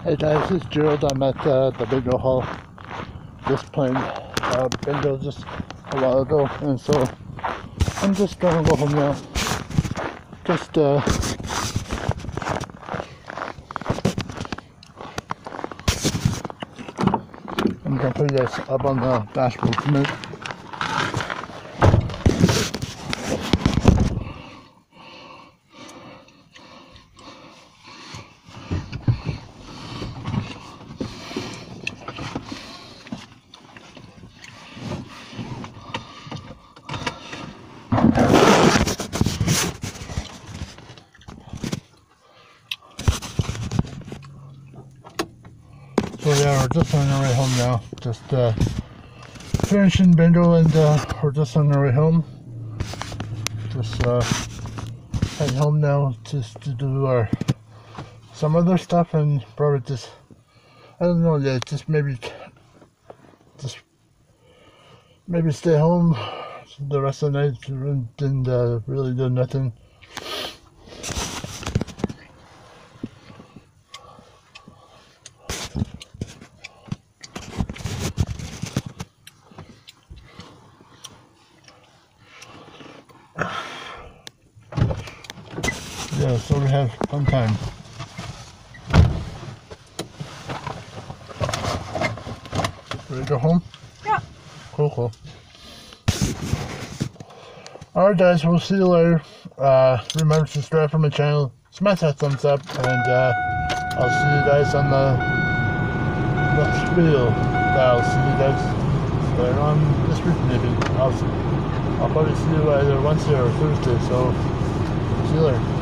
Hey guys, it's Gerald. I'm at the bingo hall just playing bingo just a while ago, and so I'm just gonna go home now. Just I'm gonna put this up on the dashboard for a minute. So yeah, we're just on our way home now. Just finishing bingo, and we're just on our way home. Just heading home now just to do some other stuff, and probably just, I don't know, yeah, just maybe stay home the rest of the night and really do nothing. Yeah, so we have fun time. Ready to go home? Yeah. Cool. Alright guys, we'll see you later. Remember to subscribe for my channel, smash that thumbs up, and I'll see you guys on the next video. I'll see you guys later on this week maybe. I'll probably see you either Wednesday or Thursday, so see you later.